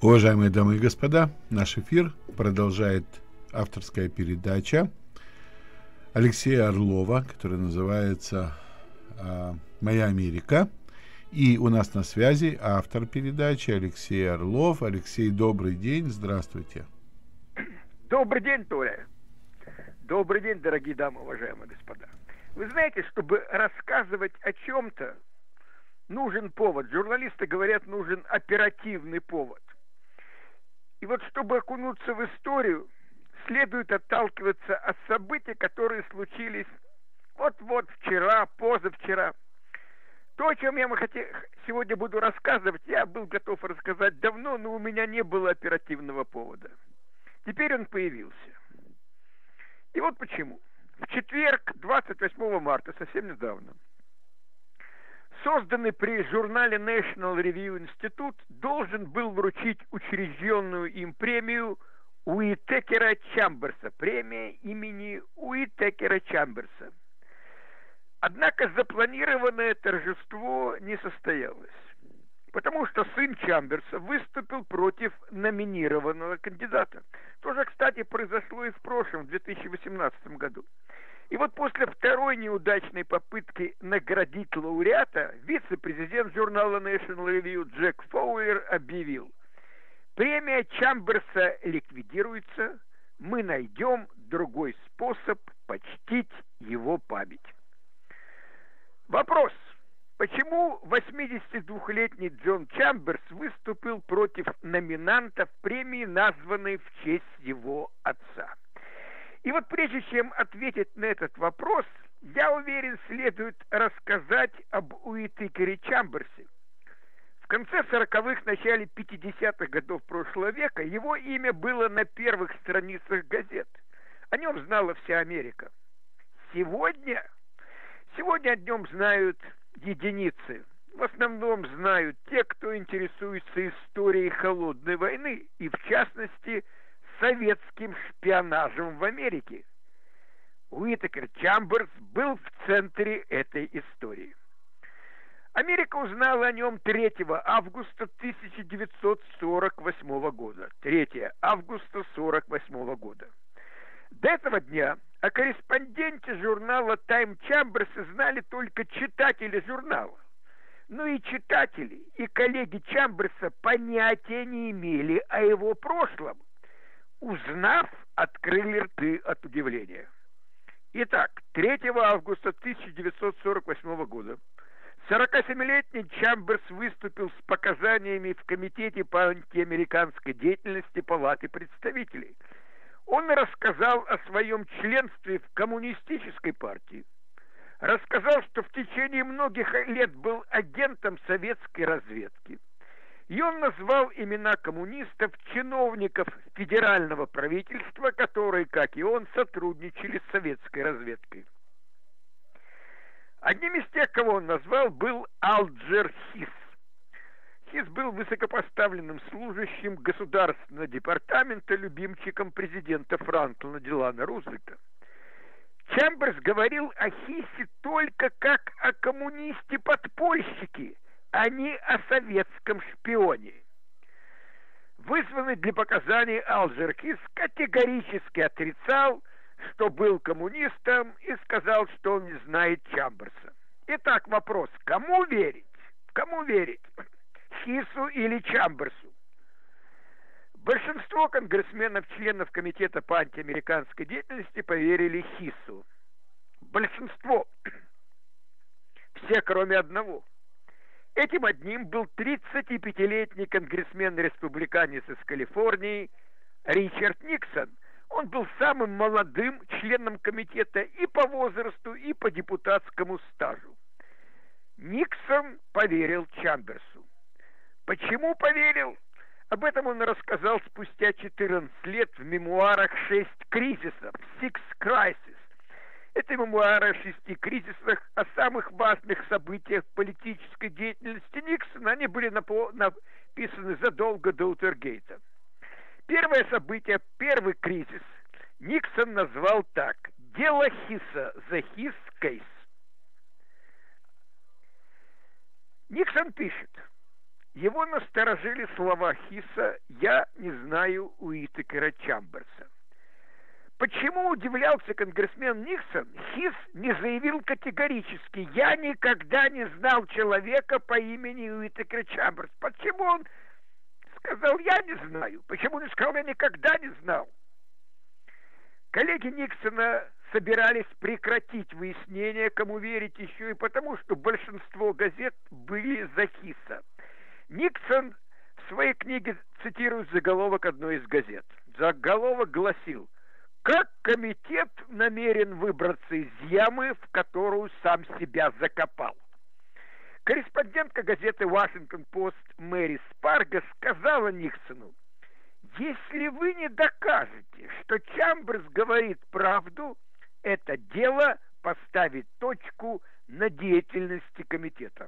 Уважаемые дамы и господа, наш эфир продолжает авторская передача Алексея Орлова, которая называется «Моя Америка». И у нас на связи автор передачи Алексей Орлов. Алексей, добрый день, здравствуйте. Добрый день, Толя. Добрый день, дорогие дамы, уважаемые господа. Вы знаете, чтобы рассказывать о чем-то, нужен повод. Журналисты говорят, нужен оперативный повод. И вот чтобы окунуться в историю, следует отталкиваться от событий, которые случились вот-вот вчера, позавчера. То, о чем я сегодня буду рассказывать, я был готов рассказать давно, но у меня не было оперативного повода. Теперь он появился. И вот почему. В четверг, 28 марта, совсем недавно, созданный при журнале National Review институт должен был вручить учрежденную им премию Уитакера Чамберса, премия имени Уитакера Чамберса. Однако запланированное торжество не состоялось, потому что сын Чамберса выступил против номинированного кандидата. Тоже, кстати, произошло и в прошлом, в 2018 году. И вот после второй неудачной попытки наградить лауреата, вице-президент журнала National Review Джек Фоуэр объявил: премия Чамберса ликвидируется, мы найдем другой способ почтить его память. Вопрос: почему 82-летний Джон Чамберс выступил против номинантов премии, названной в честь его отца? И вот прежде чем ответить на этот вопрос, я уверен, следует рассказать об Уитакере Чамберсе. В конце 40-х, начале 50-х годов прошлого века его имя было на первых страницах газет. О нем знала вся Америка. Сегодня о нем знают единицы. В основном знают те, кто интересуется историей холодной войны и, в частности, советским шпионажем в Америке. Уитакер Чамберс был в центре этой истории. Америка узнала о нем 3 августа 1948 года. 3 августа 1948 года. До этого дня о корреспонденте журнала Time Чамберса знали только читатели журнала. Но и читатели, и коллеги Чамберса понятия не имели о его прошлом. Узнав, открыли рты от удивления. Итак, 3 августа 1948 года 47-летний Чамберс выступил с показаниями в Комитете по антиамериканской деятельности Палаты представителей. Он рассказал о своем членстве в коммунистической партии. Рассказал, что в течение многих лет был агентом советской разведки. И он назвал имена коммунистов, чиновников федерального правительства, которые, как и он, сотрудничали с советской разведкой. Одним из тех, кого он назвал, был Алджер Хис. Хис был высокопоставленным служащим Государственного департамента, любимчиком президента Франклина Делано Рузвельта. Чамберс говорил о Хисе только как о коммунисте-подпольщике, а не о советском шпионе. Вызванный для показаний Алджер Хис категорически отрицал, что был коммунистом, и сказал, что он не знает Чамберса. Итак, вопрос: кому верить? Кому верить? Хису или Чамберсу? Большинство конгрессменов, членов Комитета по антиамериканской деятельности, поверили Хису. Большинство. Все, кроме одного. Этим одним был 35-летний конгрессмен-республиканец из Калифорнии Ричард Никсон. Он был самым молодым членом комитета и по возрасту, и по депутатскому стажу. Никсон поверил Чамберсу. Почему поверил? Об этом он рассказал спустя 14 лет в мемуарах «6 кризисов» «Six Crises». Это мемуары о 6 кризисах, о самых важных событиях политической деятельности Никсона. Они были написаны задолго до Уотергейта. Первое событие, первый кризис, Никсон назвал так: «Дело Хиса, the His Case». Никсон пишет: Его насторожили слова Хисса «Я не знаю Уитакера Чамберса». Почему, удивлялся конгрессмен Никсон, Хисс не заявил категорически «Я никогда не знал человека по имени Уитакер Чамберс». Почему он сказал «Я не знаю»? Почему не сказал «Я никогда не знал»? Коллеги Никсона собирались прекратить выяснение, кому верить, еще и потому, что большинство газет были за Хисса. Никсон в своей книге цитирует заголовок одной из газет. Заголовок гласил: «Как комитет намерен выбраться из ямы, в которую сам себя закопал». Корреспондентка газеты «Вашингтон-Пост» Мэри Спарго сказала Никсону: «Если вы не докажете, что Чамберс говорит правду, это дело поставит точку на деятельности комитета».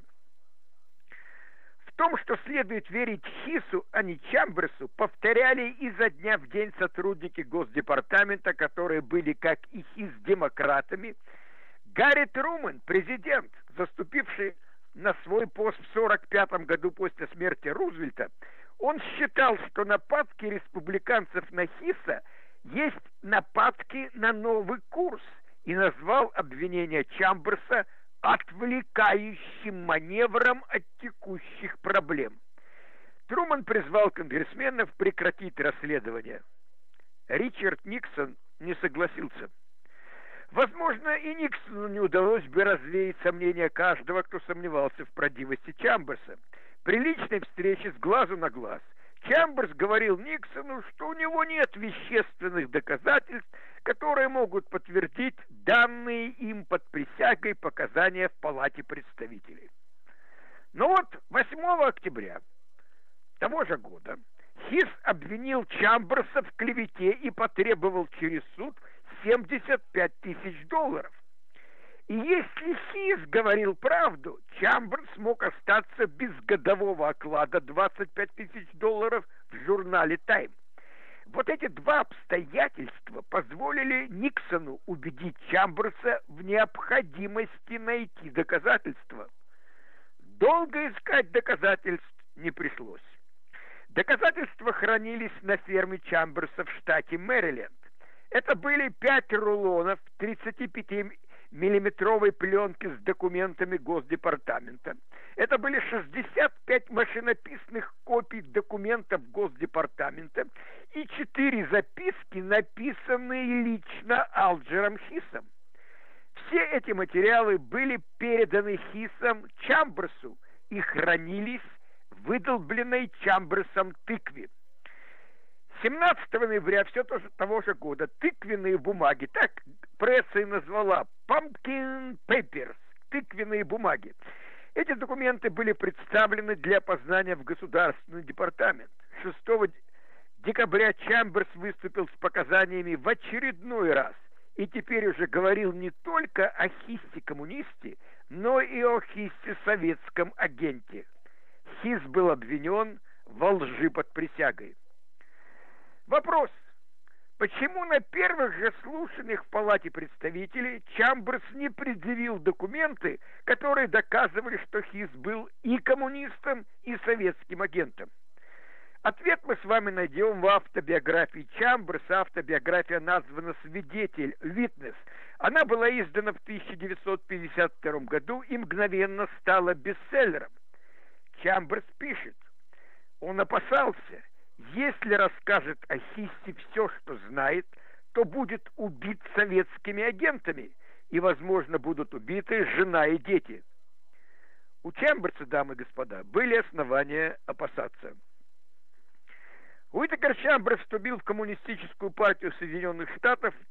В том, что следует верить Хиссу, а не Чамберсу, повторяли изо дня в день сотрудники Госдепартамента, которые были, как и Хисс, демократами. Гарри Трумэн, президент, заступивший на свой пост в 1945 году после смерти Рузвельта, он считал, что нападки республиканцев на Хисса есть нападки на новый курс, и назвал обвинение Чамберса отвлекающим маневром от текущих проблем. Трумэн призвал конгрессменов прекратить расследование. Ричард Никсон не согласился. Возможно, и Никсону не удалось бы развеять сомнения каждого, кто сомневался в правдивости Чамберса. При личной встрече с глазу на глаз Чамберс говорил Никсону, что у него нет вещественных доказательств, которые могут подтвердить данные им под присягой показания в Палате представителей. Но вот 8 октября того же года Хисс обвинил Чамберса в клевете и потребовал через суд $75 тысяч. И если Хисс говорил правду, Чамберс мог остаться без годового оклада $25 тысяч в журнале «Тайм». Вот эти два обстоятельства позволили Никсону убедить Чамберса в необходимости найти доказательства. Долго искать доказательств не пришлось. Доказательства хранились на ферме Чамберса в штате Мэриленд. Это были 5 рулонов 35-миллиметровой пленки с документами Госдепартамента. Это были 65 машинописных копий документов Госдепартамента и 4 записки, написанные лично Алджером Хиссом. Все эти материалы были переданы Хиссом Чамберсу и хранились в выдолбленной Чамберсом тыкве. 17 ноября того же года тыквенные бумаги, так пресса и назвала «Pumpkin Papers», тыквенные бумаги. Эти документы были представлены для опознания в Государственный департамент. 6 декабря Чамберс выступил с показаниями в очередной раз и теперь уже говорил не только о Хиссе-коммунисте, но и о Хиссе-советском агенте. Хисс был обвинен во лжи под присягой. Вопрос: почему на первых же слушаниях в Палате представителей Чамберс не предъявил документы, которые доказывали, что Хисс был и коммунистом, и советским агентом? Ответ мы с вами найдем в автобиографии Чамберса. Автобиография названа «Свидетель», «Witness». Она была издана в 1952 году и мгновенно стала бестселлером. Чамберс пишет: он опасался, если расскажет о Хиссе все, что знает, то будет убит советскими агентами, и, возможно, будут убиты жена и дети. У Чамберса, дамы и господа, были основания опасаться. Уитакер Чамберс вступил в Коммунистическую партию Соединенных Штатов в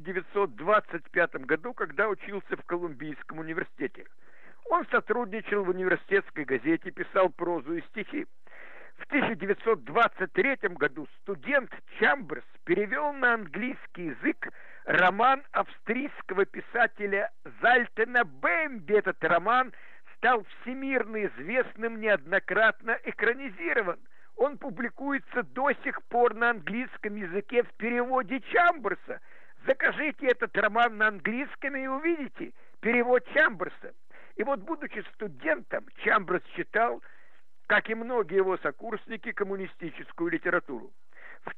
1925 году, когда учился в Колумбийском университете. Он сотрудничал в университетской газете, писал прозу и стихи. В 1923 году студент Чамберс перевел на английский язык роман австрийского писателя Зальтена Бэмби. Этот роман стал всемирно известным, неоднократно экранизирован. Он публикуется до сих пор на английском языке в переводе Чамберса. Закажите этот роман на английском и увидите перевод Чамберса. И вот, будучи студентом, Чамберс читал как и многие его сокурсники, коммунистическую литературу. В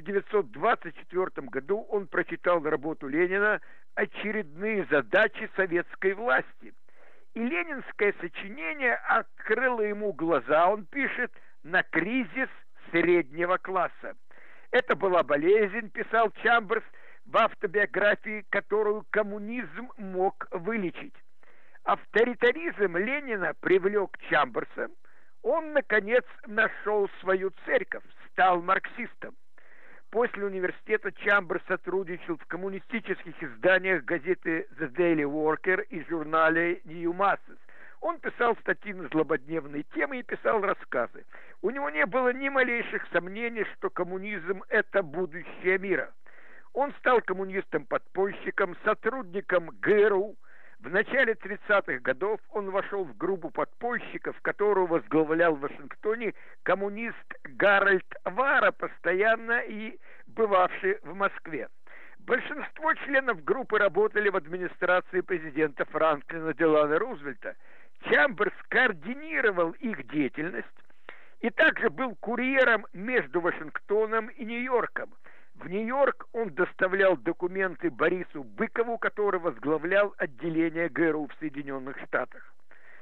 1924 году он прочитал работу Ленина «Очередные задачи советской власти». И ленинское сочинение открыло ему глаза, он пишет, на кризис среднего класса. Это была болезнь, писал Чамберс в автобиографии, которую коммунизм мог вылечить. Авторитаризм Ленина привлек Чамберса. Он, наконец, нашел свою церковь, стал марксистом. После университета Чамберс сотрудничал в коммунистических изданиях газеты The Daily Worker и журнале New Masses. Он писал статьи на злободневные темы и писал рассказы. У него не было ни малейших сомнений, что коммунизм – это будущее мира. Он стал коммунистом-подпольщиком, сотрудником ГРУ. В начале 30-х годов он вошел в группу подпольщиков, которую возглавлял в Вашингтоне коммунист Гарольд Вара, постоянно и бывавший в Москве. Большинство членов группы работали в администрации президента Франклина Делано Рузвельта. Чамберс координировал их деятельность и также был курьером между Вашингтоном и Нью-Йорком. В Нью-Йорк он доставлял документы Борису Быкову, который возглавлял отделение ГРУ в Соединенных Штатах.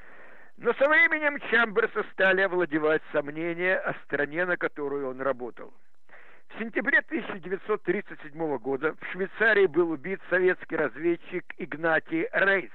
Но со временем Чамберса стали овладевать сомнения о стране, на которую он работал. В сентябре 1937 года в Швейцарии был убит советский разведчик Игнатий Рейс.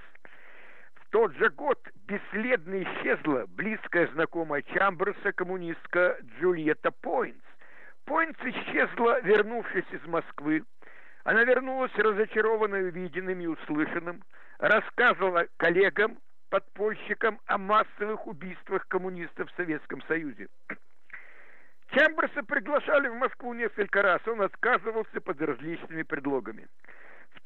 В тот же год бесследно исчезла близкая знакомая Чамберса коммунистка Джульетта Пойнтс. Пойнтс исчезла, вернувшись из Москвы. Она вернулась разочарованной увиденным и услышанным, рассказывала коллегам, подпольщикам о массовых убийствах коммунистов в Советском Союзе. Чамберса приглашали в Москву несколько раз, он отказывался под различными предлогами. В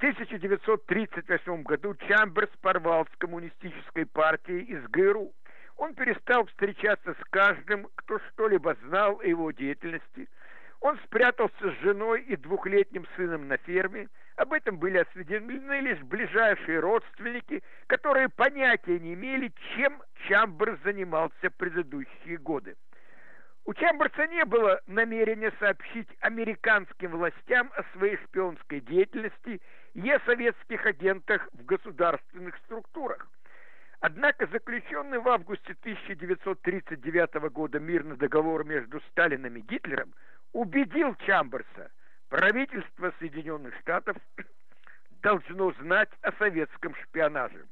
1938 году Чамберс порвал с коммунистической партией из ГРУ. Он перестал встречаться с каждым, кто что-либо знал о его деятельности. Он спрятался с женой и двухлетним сыном на ферме. Об этом были осведомлены лишь ближайшие родственники, которые понятия не имели, чем Чамберс занимался предыдущие годы. У Чамберса не было намерения сообщить американским властям о своей шпионской деятельности и о советских агентах в государственных структурах. Однако заключенный в августе 1939 года мирный договор между Сталином и Гитлером убедил Чамберса, правительство Соединенных Штатов должно знать о советском шпионаже.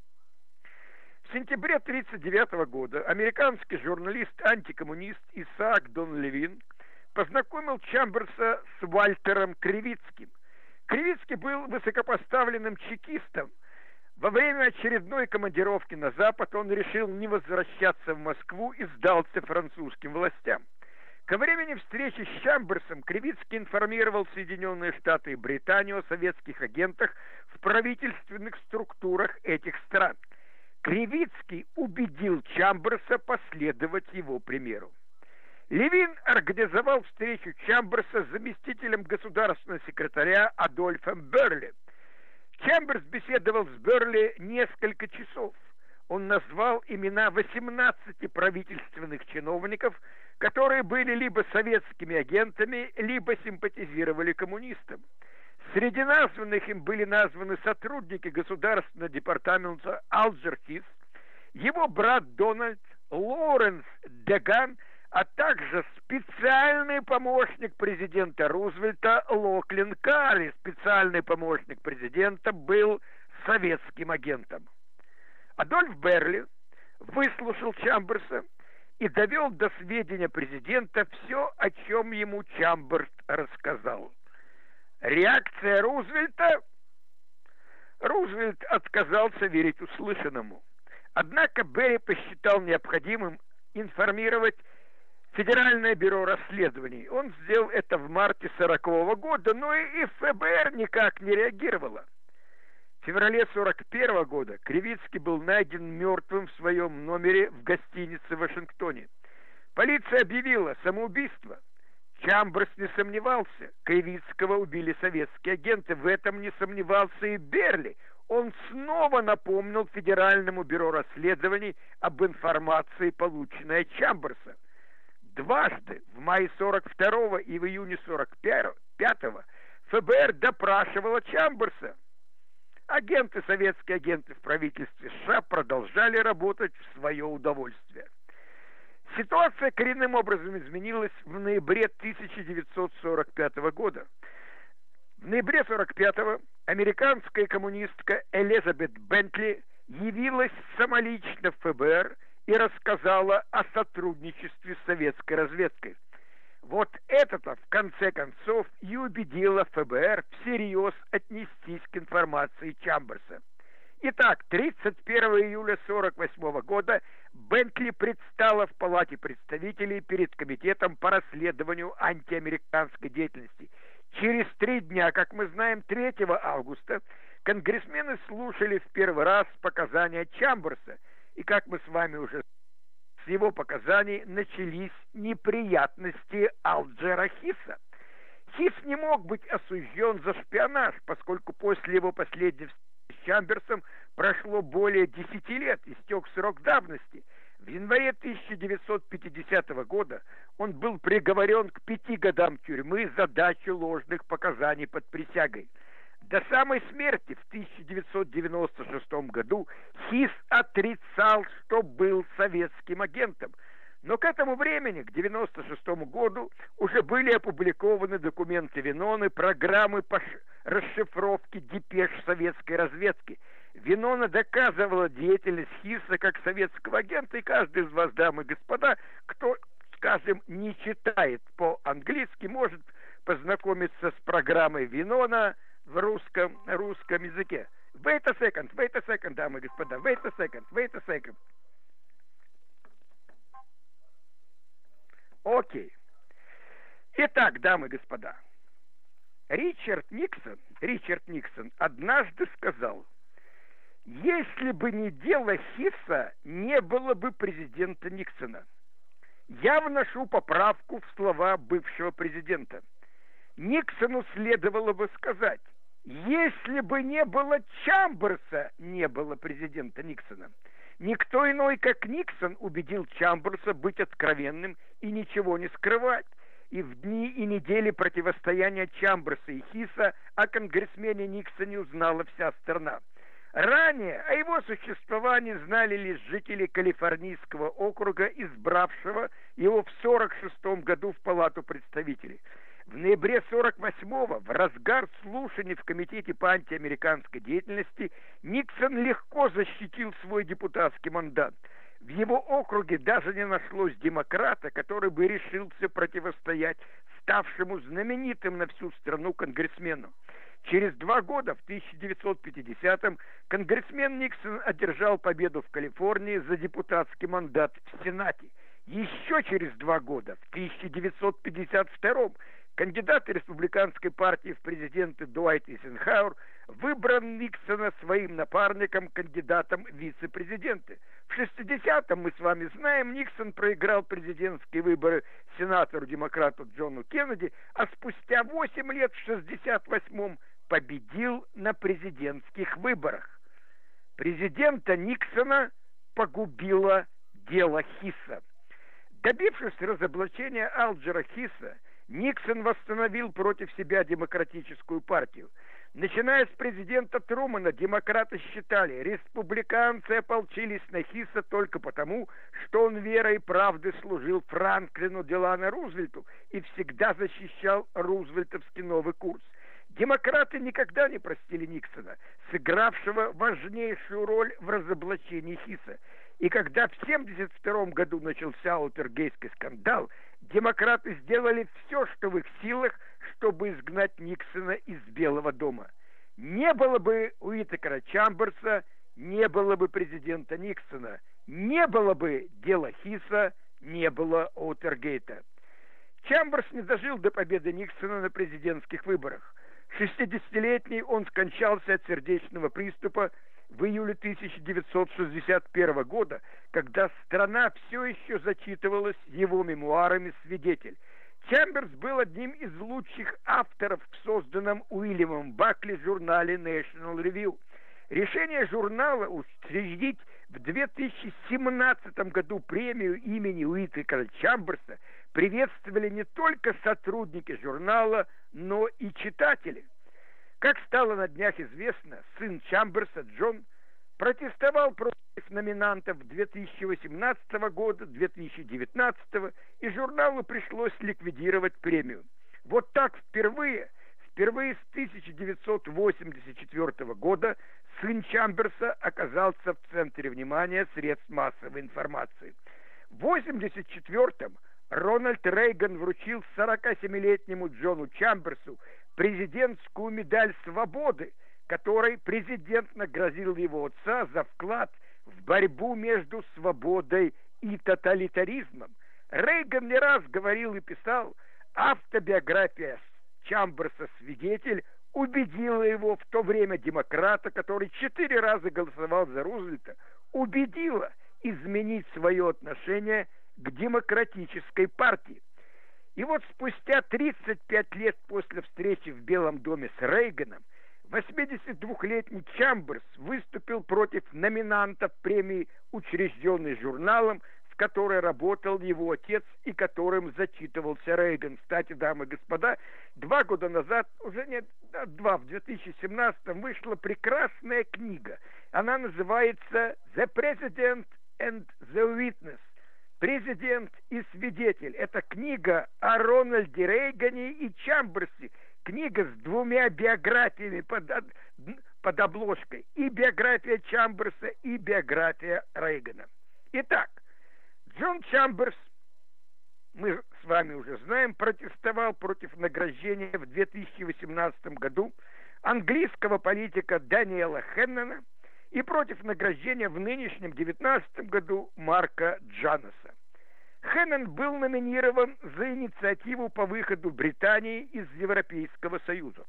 В сентябре 1939 года американский журналист-антикоммунист Исаак Дон Левин познакомил Чамберса с Вальтером Кривицким. Кривицкий был высокопоставленным чекистом. Во время очередной командировки на Запад он решил не возвращаться в Москву и сдался французским властям. Ко времени встречи с Чамберсом Кривицкий информировал Соединенные Штаты и Британию о советских агентах в правительственных структурах этих стран. Кривицкий убедил Чамберса последовать его примеру. Левин организовал встречу Чамберса с заместителем государственного секретаря Адольфом Берли. Чамберс беседовал с Берли несколько часов. Он назвал имена 18 правительственных чиновников, которые были либо советскими агентами, либо симпатизировали коммунистам. Среди названных им были названы сотрудники Государственного департамента Алджер Хис, его брат Дональд, Лоуренс Деган, а также специальный помощник президента Рузвельта Локлин Карри. Специальный помощник президента был советским агентом. Адольф Берли выслушал Чамберса и довел до сведения президента все, о чем ему Чамберс рассказал. Реакция Рузвельта? Рузвельт отказался верить услышанному. Однако Берри посчитал необходимым информировать Федеральное бюро расследований. Он сделал это в марте 1940 года, но и ФБР никак не реагировало. В феврале 1941 года Кривицкий был найден мертвым в своем номере в гостинице в Вашингтоне. Полиция объявила самоубийство. Чамберс не сомневался, Кривицкого убили советские агенты, в этом не сомневался и Берли. он снова напомнил Федеральному бюро расследований об информации, полученной от Чамберса. Дважды, в мае 42-го и в июне 45-го, ФБР допрашивало Чамберса. Советские агенты в правительстве США продолжали работать в свое удовольствие. Ситуация коренным образом изменилась в ноябре 1945 года. В ноябре 1945-го американская коммунистка Элизабет Бентли явилась самолично в ФБР и рассказала о сотрудничестве с советской разведкой. Вот это-то, в конце концов, и убедило ФБР всерьез отнестись к информации Чамберса. Итак, 31 июля 1948 года Бентли предстала в Палате представителей перед Комитетом по расследованию антиамериканской деятельности. Через 3 дня, как мы знаем, 3 августа, конгрессмены слушали в первый раз показания Чамберса, и, как мы с вами уже с его показаний начались неприятности Алджера Хисса. Хисс не мог быть осужден за шпионаж, поскольку после его последней встречи с Чамберсом прошло более 10 лет, истек срок давности. В январе 1950 года он был приговорен к 5 годам тюрьмы за дачу ложных показаний под присягой. До самой смерти в 1996 году Хисс отрицал, что был советским агентом. Но к этому времени, к 1996 году, уже были опубликованы документы Веноны, программы по расшифровке депеш советской разведки. Венона доказывала деятельность Хисса как советского агента, и каждый из вас, дамы и господа, кто, скажем, не читает по-английски, может познакомиться с программой Венона в русском языке. Wait a second, дамы и господа, wait a second. Окей. Итак, дамы и господа, Ричард Никсон однажды сказал: если бы не дело Хисса, не было бы президента Никсона. Я вношу поправку в слова бывшего президента. Никсону следовало бы сказать: если бы не было Чамберса, не было президента Никсона. Никто иной, как Никсон, убедил Чамберса быть откровенным и ничего не скрывать. И в дни и недели противостояния Чамберса и Хисса о конгрессмене Никсоне узнала вся страна. Ранее о его существовании знали лишь жители Калифорнийского округа, избравшего его в 1946 году в Палату представителей. В ноябре 1948-го, в разгар слушаний в Комитете по антиамериканской деятельности, Никсон легко защитил свой депутатский мандат. В его округе даже не нашлось демократа, который бы решился противостоять ставшему знаменитым на всю страну конгрессмену. Через 2 года, в 1950-м, конгрессмен Никсон одержал победу в Калифорнии за депутатский мандат в Сенате. Еще через 2 года, в 1952-м, кандидат республиканской партии в президенты Дуайт Эйзенхауэр выбрал Никсона своим напарником, кандидатом в вице-президенты. В 60-м, мы с вами знаем, Никсон проиграл президентские выборы сенатору-демократу Джону Кеннеди, а спустя 8 лет, в 68-м, победил на президентских выборах. Президента Никсона погубило дело Хисса. Добившись разоблачения Алджера Хисса, Никсон восстановил против себя демократическую партию. Начиная с президента Трумэна, демократы считали, республиканцы ополчились на Хисса только потому, что он верой и правдой служил Франклину Делано Рузвельту и всегда защищал рузвельтовский новый курс. Демократы никогда не простили Никсона, сыгравшего важнейшую роль в разоблачении Хисса. И когда в 1972 году начался Уотергейтский скандал, демократы сделали все, что в их силах, чтобы изгнать Никсона из Белого дома. Не было бы Уитакера Чамберса, не было бы президента Никсона, не было бы дела Хисса, не было Уотергейта. Чамберс не дожил до победы Никсона на президентских выборах. 60-летний он скончался от сердечного приступа в июле 1961 года, когда страна все еще зачитывалась его мемуарами «Свидетель». Чамберс был одним из лучших авторов в созданном Уильямом Бакли журнале National Review. Решение журнала учредить в 2017 году премию имени Уитакера Чамберса приветствовали не только сотрудники журнала, но и читатели. Как стало на днях известно, сын Чамберса, Джон, протестовал против номинантов 2018 года, 2019, и журналу пришлось ликвидировать премию. Вот так впервые с 1984 года сын Чамберса оказался в центре внимания средств массовой информации. В 1984-м Рональд Рейган вручил 47-летнему Джону Чамберсу президентскую медаль свободы, которой президент наградил его отца за вклад в борьбу между свободой и тоталитаризмом. Рейган не раз говорил и писал: автобиография Чамберса «Свидетель» убедила его, в то время демократа, который 4 раза голосовал за Рузвельта, убедила изменить свое отношение к демократической партии. И вот спустя 35 лет после встречи в Белом доме с Рейганом 82-летний Чамберс выступил против номинантов премии, учрежденной журналом, в которой работал его отец и которым зачитывался Рейган. Кстати, дамы и господа, 2 года назад, в 2017-м, вышла прекрасная книга. Она называется «The President and the Witness». «Президент и свидетель». Это книга о Рональде Рейгане и Чамберсе. Книга с 2 биографиями под обложкой. И биография Чамберса, и биография Рейгана. Итак, Джон Чамберс, мы с вами уже знаем, протестовал против награждения в 2018 году английского политика Даниэла Хеннона и против награждения в нынешнем 2019 году Марка Джаноса. Хеннон был номинирован за инициативу по выходу Британии из Европейского Союза.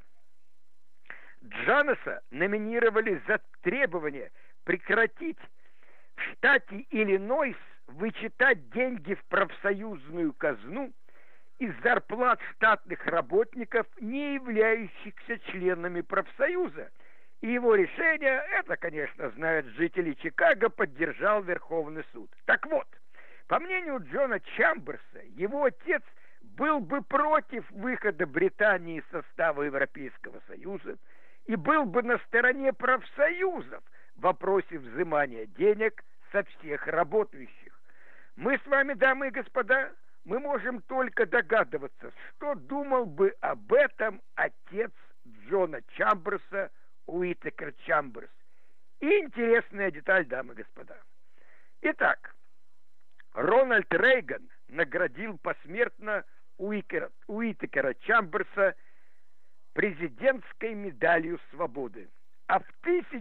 Джаноса номинировали за требование прекратить в штате Иллинойс вычитать деньги в профсоюзную казну из зарплат штатных работников, не являющихся членами профсоюза. И его решение, это, конечно, знают жители Чикаго, поддержал Верховный суд. Так вот, по мнению Джона Чамберса, его отец был бы против выхода Британии из состава Европейского Союза и был бы на стороне профсоюзов в вопросе взимания денег со всех работающих. Мы с вами, дамы и господа, мы можем только догадываться, что думал бы об этом отец Джона Чамберса, Уитакер Чамберс. И интересная деталь, дамы и господа. Итак, Рональд Рейган наградил посмертно Уитакера Чамберса президентской медалью свободы. А в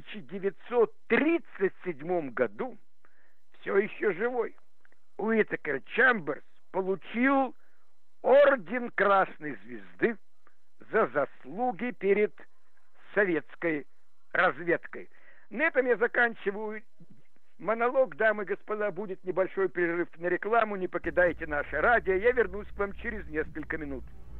1937 году, все еще живой, Уитакер Чамберс получил орден Красной Звезды за заслуги перед советской разведкой. На этом я заканчиваю монолог, дамы и господа. Будет небольшой перерыв на рекламу. Не покидайте наше радио. Я вернусь к вам через несколько минут.